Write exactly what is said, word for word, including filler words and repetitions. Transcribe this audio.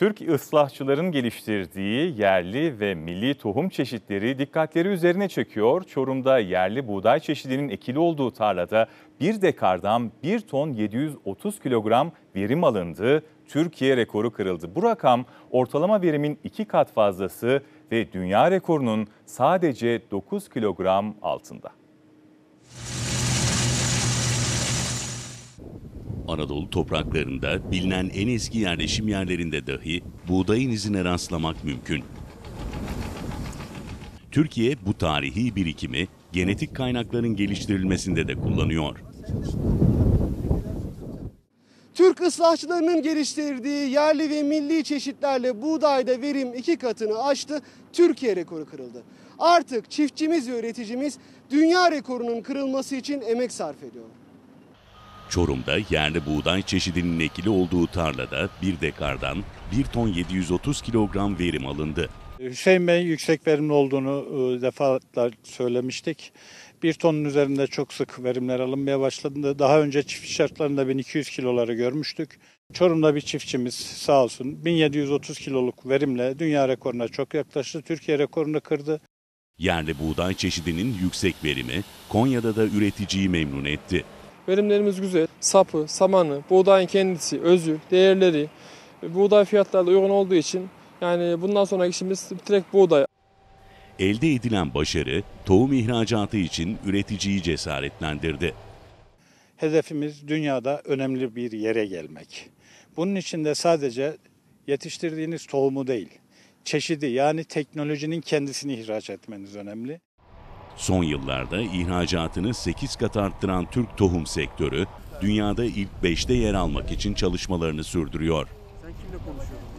Türk ıslahçıların geliştirdiği yerli ve milli tohum çeşitleri dikkatleri üzerine çekiyor. Çorum'da yerli buğday çeşidinin ekili olduğu tarlada bir dekardan bir ton yedi yüz otuz kilogram verim alındı. Türkiye rekoru kırıldı. Bu rakam ortalama verimin iki kat fazlası ve dünya rekorunun sadece dokuz kilogram altında. Anadolu topraklarında bilinen en eski yerleşim yerlerinde dahi buğdayın izine rastlamak mümkün. Türkiye bu tarihi birikimi genetik kaynakların geliştirilmesinde de kullanıyor. Türk ıslahçılarının geliştirdiği yerli ve milli çeşitlerle buğdayda verim iki katını aştı, Türkiye rekoru kırıldı. Artık çiftçimiz ve üreticimiz dünya rekorunun kırılması için emek sarf ediyor. Çorum'da yerli buğday çeşidinin ekili olduğu tarlada bir dekardan bir ton yedi yüz otuz kilogram verim alındı. Hüseyin Bey yüksek verimli olduğunu defalarca söylemiştik. Bir tonun üzerinde çok sık verimler alınmaya başladı. Daha önce çiftçi şartlarında bin iki yüz kiloları görmüştük. Çorum'da bir çiftçimiz sağ olsun bin yedi yüz otuz kiloluk verimle dünya rekoruna çok yaklaştı. Türkiye rekorunu kırdı. Yerli buğday çeşidinin yüksek verimi Konya'da da üreticiyi memnun etti. Verimlerimiz güzel. Sapı, samanı, buğdayın kendisi, özü, değerleri, buğday fiyatları da uygun olduğu için yani bundan sonraki işimiz direkt buğday. Elde edilen başarı tohum ihracatı için üreticiyi cesaretlendirdi. Hedefimiz dünyada önemli bir yere gelmek. Bunun için de sadece yetiştirdiğiniz tohumu değil, çeşidi yani teknolojinin kendisini ihraç etmeniz önemli. Son yıllarda ihracatını sekiz kat arttıran Türk tohum sektörü dünyada ilk beşte yer almak için çalışmalarını sürdürüyor. Sen kimle konuşuyorsun?